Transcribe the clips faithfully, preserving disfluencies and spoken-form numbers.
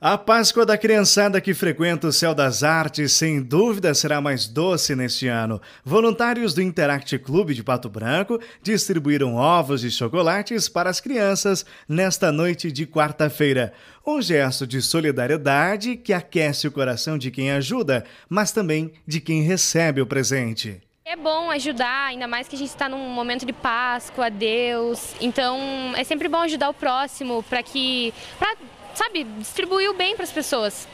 A Páscoa da criançada que frequenta o Céu das Artes, sem dúvida, será mais doce neste ano. Voluntários do Interact Clube de Pato Branco distribuíram ovos e chocolates para as crianças nesta noite de quarta-feira. Um gesto de solidariedade que aquece o coração de quem ajuda, mas também de quem recebe o presente. É bom ajudar, ainda mais que a gente está num momento de Páscoa, Deus. Então é sempre bom ajudar o próximo para que... Pra, sabe, distribuir o bem para as pessoas.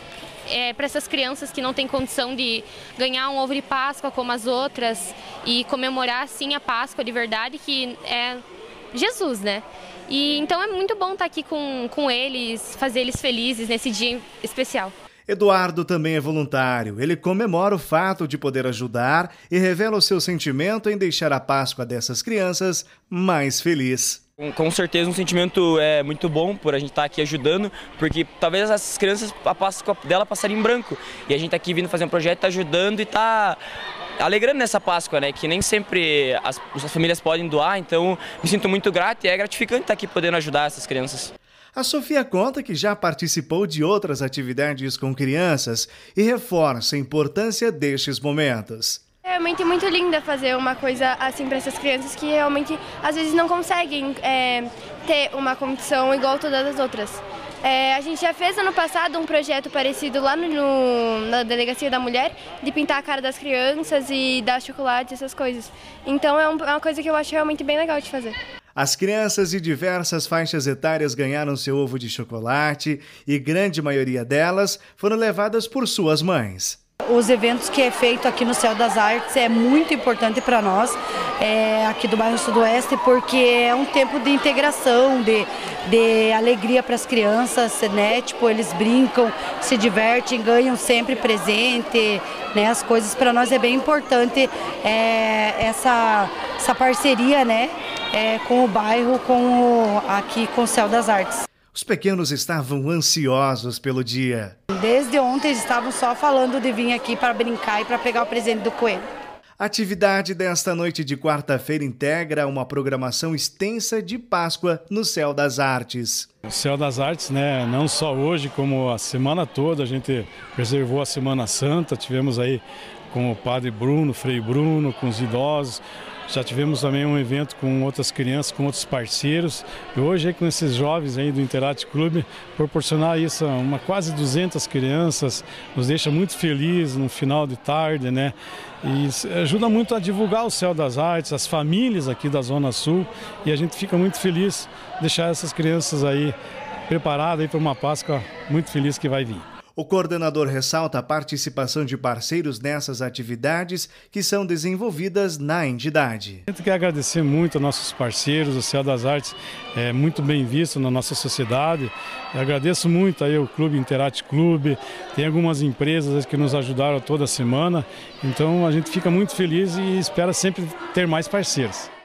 É, para essas crianças que não têm condição de ganhar um ovo de Páscoa como as outras e comemorar sim a Páscoa de verdade, que é Jesus, né? E então é muito bom estar aqui com, com eles, fazer eles felizes nesse dia especial. Eduardo também é voluntário. Ele comemora o fato de poder ajudar e revela o seu sentimento em deixar a Páscoa dessas crianças mais feliz. Com certeza um sentimento é muito bom por a gente estar aqui ajudando, porque talvez essas crianças, a Páscoa dela passaria em branco. E a gente está aqui vindo fazer um projeto, tá ajudando e tá alegrando nessa Páscoa, né? Que nem sempre as, as famílias podem doar, então me sinto muito grato e é gratificante estar aqui podendo ajudar essas crianças. A Sofia conta que já participou de outras atividades com crianças e reforça a importância destes momentos. É realmente muito linda fazer uma coisa assim para essas crianças que realmente às vezes não conseguem é, ter uma condição igual todas as outras. É, a gente já fez ano passado um projeto parecido lá no, no, na Delegacia da Mulher, de pintar a cara das crianças e dar chocolate, essas coisas. Então é, um, é uma coisa que eu acho realmente bem legal de fazer. As crianças de diversas faixas etárias ganharam seu ovo de chocolate e grande maioria delas foram levadas por suas mães. Os eventos que é feito aqui no Céu das Artes é muito importante para nós, é, aqui do bairro Sudoeste, porque é um tempo de integração, de, de alegria para as crianças, né? Tipo, eles brincam, se divertem, ganham sempre presente, né? As coisas para nós é bem importante é, essa, essa parceria, né? É, com o bairro, com o, aqui com o Céu das Artes. Os pequenos estavam ansiosos pelo dia. Desde ontem eles estavam só falando de vir aqui para brincar e para pegar o presente do coelho. A atividade desta noite de quarta-feira integra uma programação extensa de Páscoa no Céu das Artes. O Céu das Artes, né, não só hoje, como a semana toda, a gente preservou a Semana Santa, tivemos aí com o Padre Bruno, Frei Bruno, com os idosos. Já tivemos também um evento com outras crianças, com outros parceiros. E hoje, aí, com esses jovens aí do Interact Clube, proporcionar isso a uma, quase duzentas crianças, nos deixa muito felizes no final de tarde, né? E ajuda muito a divulgar o Céu das Artes, as famílias aqui da Zona Sul. E a gente fica muito feliz de deixar essas crianças aí preparadas para uma Páscoa muito feliz que vai vir. O coordenador ressalta a participação de parceiros nessas atividades que são desenvolvidas na entidade. A gente quer agradecer muito aos nossos parceiros, o Céu das Artes é muito bem visto na nossa sociedade. Eu agradeço muito aí o Clube Interact Clube, tem algumas empresas que nos ajudaram toda semana, então a gente fica muito feliz e espera sempre ter mais parceiros.